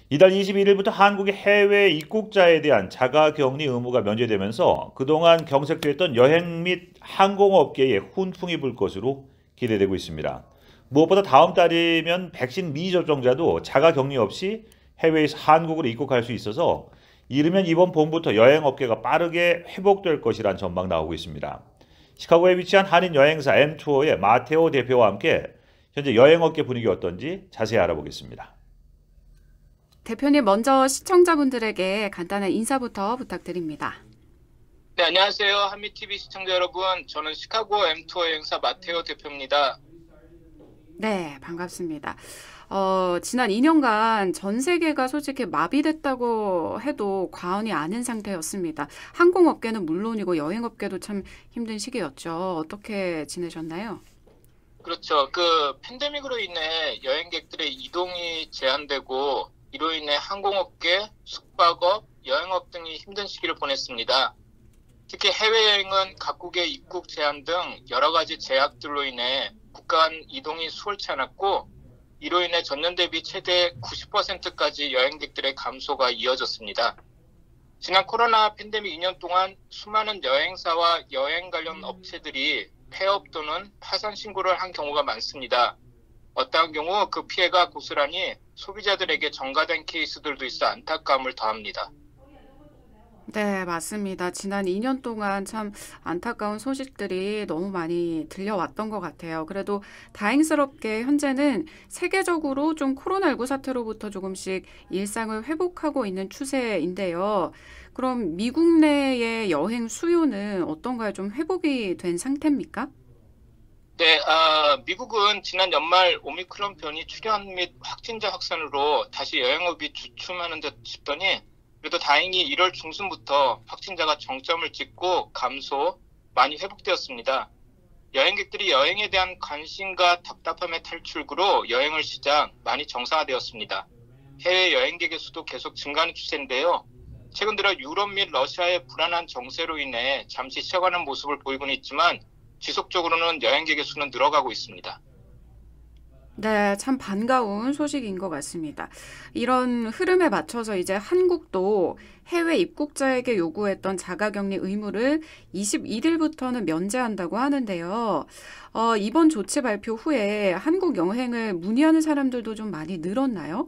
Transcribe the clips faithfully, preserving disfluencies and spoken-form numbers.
이달 이십일 일부터 한국의 해외 입국자에 대한 자가격리 의무가 면제되면서 그동안 경색됐던 여행 및 항공업계에 훈풍이 불 것으로 기대되고 있습니다. 무엇보다 다음 달이면 백신 미접종자도 자가격리 없이 해외에서 한국으로 입국할 수 있어서 이르면 이번 봄부터 여행업계가 빠르게 회복될 것이란 전망 나오고 있습니다. 시카고에 위치한 한인 여행사 엠투어의 마테오 대표와 함께 현재 여행업계 분위기 어떤지 자세히 알아보겠습니다. 대표님, 먼저 시청자분들에게 간단한 인사부터 부탁드립니다. 네, 안녕하세요. 한미티비 시청자 여러분. 저는 시카고 엠투어 여행사 마테오 대표입니다. 네, 반갑습니다. 어, 지난 이 년간 전 세계가 솔직히 마비됐다고 해도 과언이 아닌 상태였습니다. 항공업계는 물론이고 여행업계도 참 힘든 시기였죠. 어떻게 지내셨나요? 그렇죠. 그 팬데믹으로 인해 여행객들의 이동이 제한되고 이로 인해 항공업계, 숙박업, 여행업 등이 힘든 시기를 보냈습니다. 특히 해외여행은 각국의 입국 제한 등 여러 가지 제약들로 인해 국가 간 이동이 수월치 않았고 이로 인해 전년 대비 최대 구십 퍼센트까지 여행객들의 감소가 이어졌습니다. 지난 코로나 팬데믹 이 년 동안 수많은 여행사와 여행 관련 업체들이 폐업 또는 파산 신고를 한 경우가 많습니다. 어떠한 경우 그 피해가 고스란히 소비자들에게 전가된 케이스들도 있어 안타까움을 더합니다. 네, 맞습니다. 지난 이 년 동안 참 안타까운 소식들이 너무 많이 들려왔던 것 같아요. 그래도 다행스럽게 현재는 세계적으로 좀 코로나십구 사태로부터 조금씩 일상을 회복하고 있는 추세인데요. 그럼 미국 내의 여행 수요는 어떤가요? 좀 회복이 된 상태입니까? 네, 아, 미국은 지난 연말 오미크론 변이 출현 및 확진자 확산으로 다시 여행업이 주춤하는 듯 싶더니 그래도 다행히 일월 중순부터 확진자가 정점을 찍고 감소, 많이 회복되었습니다. 여행객들이 여행에 대한 관심과 답답함의 탈출구로 여행을 시작, 많이 정상화되었습니다. 해외 여행객의 수도 계속 증가하는 추세인데요. 최근 들어 유럽 및 러시아의 불안한 정세로 인해 잠시 쉬어가는 모습을 보이고는 있지만 지속적으로는 여행객의 수는 늘어가고 있습니다. 네, 참 반가운 소식인 것 같습니다. 이런 흐름에 맞춰서 이제 한국도 해외 입국자에게 요구했던 자가격리 의무를 이십일 일부터는 면제한다고 하는데요. 어, 이번 조치 발표 후에 한국 여행을 문의하는 사람들도 좀 많이 늘었나요?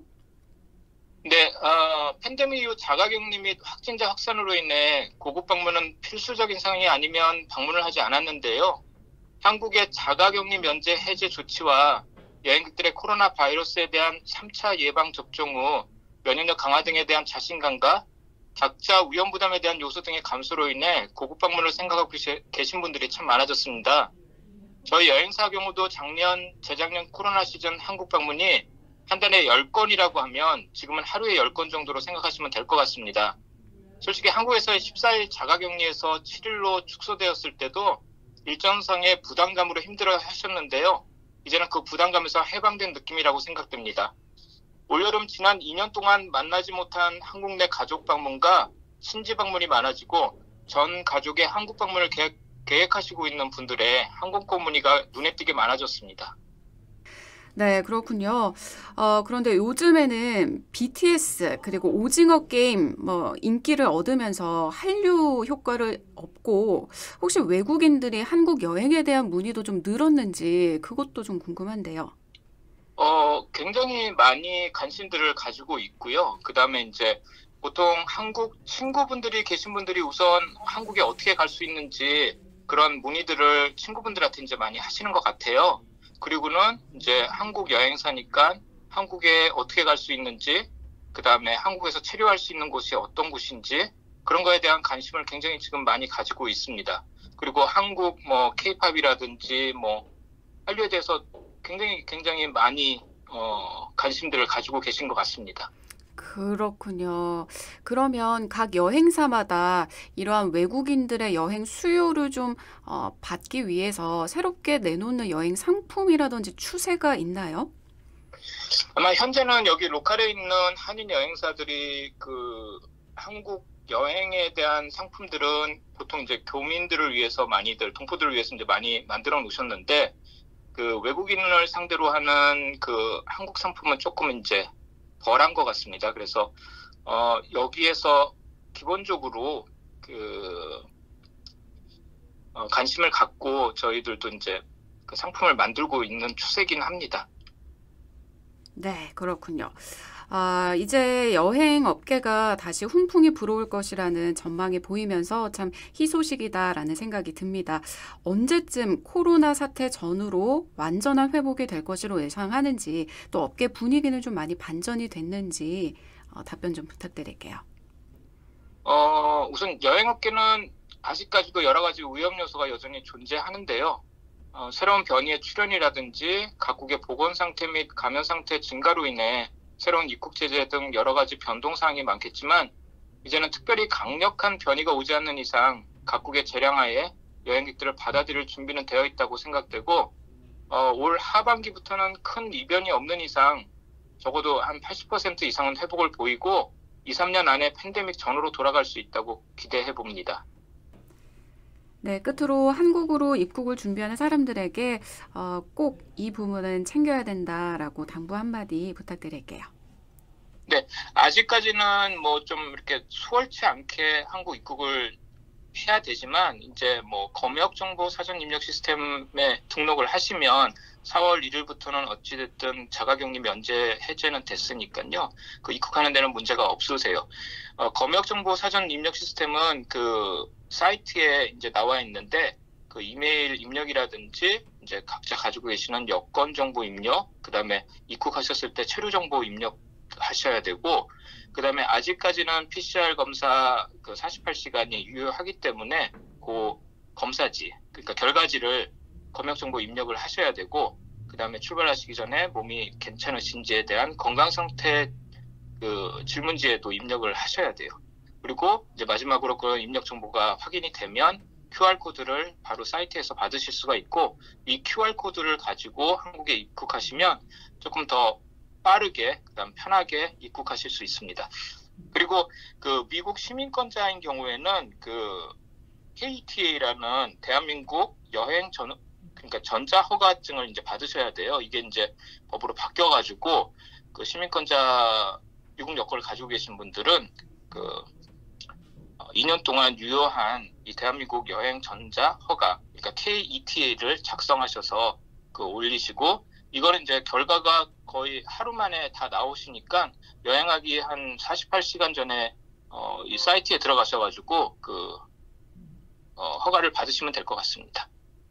네, 어, 팬데믹 이후 자가격리 및 확진자 확산으로 인해 고국 방문은 필수적인 상황이 아니면 방문을 하지 않았는데요. 한국의 자가격리 면제 해제 조치와 여행객들의 코로나 바이러스에 대한 삼 차 예방 접종 후 면역력 강화 등에 대한 자신감과 각자 위험 부담에 대한 요소 등의 감소로 인해 고국 방문을 생각하고 계신 분들이 참 많아졌습니다. 저희 여행사 경우도 작년, 재작년 코로나 시즌 한국 방문이 한 달에 열 건이라고 하면 지금은 하루에 열 건 정도로 생각하시면 될 것 같습니다. 솔직히 한국에서의 십사 일 자가격리에서 칠 일로 축소되었을 때도 일정상의 부담감으로 힘들어 하셨는데요. 이제는 그 부담감에서 해방된 느낌이라고 생각됩니다. 올여름 지난 이 년 동안 만나지 못한 한국 내 가족 방문과 친지 방문이 많아지고 전 가족의 한국 방문을 계획, 계획하시고 있는 분들의 항공권 문의가 눈에 띄게 많아졌습니다. 네, 그렇군요. 어, 그런데 요즘에는 비티에스 그리고 오징어 게임 뭐 인기를 얻으면서 한류 효과를 얻고 혹시 외국인들이 한국 여행에 대한 문의도 좀 늘었는지 그것도 좀 궁금한데요. 어, 굉장히 많이 관심들을 가지고 있고요. 그 다음에 이제 보통 한국 친구분들이 계신 분들이 우선 한국에 어떻게 갈 수 있는지 그런 문의들을 친구분들한테 이제 많이 하시는 것 같아요. 그리고는 이제 한국 여행사니까 한국에 어떻게 갈 수 있는지, 그 다음에 한국에서 체류할 수 있는 곳이 어떤 곳인지 그런 거에 대한 관심을 굉장히 지금 많이 가지고 있습니다. 그리고 한국 뭐 케이팝이라든지 뭐 한류에 대해서 굉장히 굉장히 많이 어, 관심들을 가지고 계신 것 같습니다. 그렇군요. 그러면 각 여행사마다 이러한 외국인들의 여행 수요를 좀 어, 받기 위해서 새롭게 내놓는 여행 상품이라든지 추세가 있나요? 아마 현재는 여기 로컬에 있는 한인 여행사들이 그 한국 여행에 대한 상품들은 보통 이제 교민들을 위해서 많이들, 동포들을 위해서 이제 많이 만들어 놓으셨는데 그 외국인을 상대로 하는 그 한국 상품은 조금 이제 덜한 것 같습니다. 그래서 어, 여기에서 기본적으로 그 어, 관심을 갖고 저희들도 이제 그 상품을 만들고 있는 추세긴 합니다. 네, 그렇군요. 아, 이제 여행 업계가 다시 훈풍이 불어올 것이라는 전망이 보이면서 참 희소식이다라는 생각이 듭니다. 언제쯤 코로나 사태 전후로 완전한 회복이 될 것으로 예상하는지, 또 업계 분위기는 좀 많이 반전이 됐는지 어, 답변 좀 부탁드릴게요. 어, 우선 여행업계는 아직까지도 여러 가지 위험 요소가 여전히 존재하는데요. 어, 새로운 변이의 출현이라든지 각국의 보건 상태 및 감염 상태 증가로 인해 새로운 입국 제재 등 여러 가지 변동 사항이 많겠지만 이제는 특별히 강력한 변이가 오지 않는 이상 각국의 재량하에 여행객들을 받아들일 준비는 되어 있다고 생각되고 어, 올 하반기부터는 큰 이변이 없는 이상 적어도 한 팔십 퍼센트 이상은 회복을 보이고 이, 삼 년 안에 팬데믹 전후로 돌아갈 수 있다고 기대해 봅니다. 네, 끝으로 한국으로 입국을 준비하는 사람들에게 어, 꼭 이 부분은 챙겨야 된다라고 당부 한마디 부탁드릴게요. 네, 아직까지는 뭐 좀 이렇게 수월치 않게 한국 입국을 해야 되지만 이제 뭐 검역 정보 사전 입력 시스템에 등록을 하시면 사월 일일부터는 어찌됐든 자가격리 면제 해제는 됐으니까요. 그 입국하는 데는 문제가 없으세요. 어, 검역 정보 사전 입력 시스템은 그 사이트에 이제 나와 있는데 그 이메일 입력이라든지 이제 각자 가지고 계시는 여권 정보 입력, 그다음에 입국하셨을 때 체류 정보 입력 하셔야 되고, 그다음에 아직까지는 피씨알 검사 그 사십팔 시간이 유효하기 때문에 그 검사지, 그러니까 결과지를 검역 정보 입력을 하셔야 되고, 그다음에 출발하시기 전에 몸이 괜찮으신지에 대한 건강 상태 그 질문지에도 입력을 하셔야 돼요. 그리고 이제 마지막으로 그 입력 정보가 확인이 되면 큐알코드를 바로 사이트에서 받으실 수가 있고, 이 큐알코드를 가지고 한국에 입국하시면 조금 더 빠르게, 그다음 편하게 입국하실 수 있습니다. 그리고 그 미국 시민권자인 경우에는 그 케이이티에이라는 대한민국 여행 전 그러니까 전자 허가증을 이제 받으셔야 돼요. 이게 이제 법으로 바뀌어가지고 그 시민권자 미국 여권을 가지고 계신 분들은 그 이 년 동안 유효한 이 대한민국 여행 전자 허가, 그러니까 케이이티에이를 작성하셔서 그 올리시고, 이거는 이제 결과가 거의 하루 만에 다 나오시니까 여행하기 한 사십팔 시간 전에 어, 이 사이트에 들어가셔가지고 그 어, 허가를 받으시면 될 것 같습니다.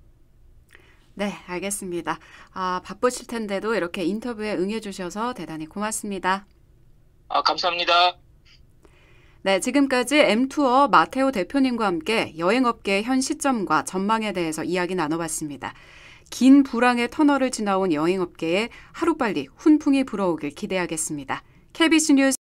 네, 알겠습니다. 아, 바쁘실 텐데도 이렇게 인터뷰에 응해주셔서 대단히 고맙습니다. 아, 감사합니다. 네, 지금까지 엠투어 마테오 대표님과 함께 여행업계의 현 시점과 전망에 대해서 이야기 나눠봤습니다. 긴 불황의 터널을 지나온 여행업계에 하루빨리 훈풍이 불어오길 기대하겠습니다. 케이비씨 뉴스